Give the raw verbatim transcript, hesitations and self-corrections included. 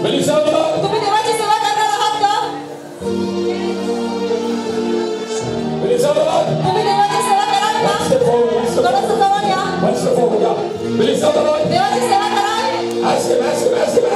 तुम्ही देवाची सेवा करणार आहात का? तुम्ही देवाची सेवा कराल का? थोडंसं जवळ या. देवाची सेवा कराल?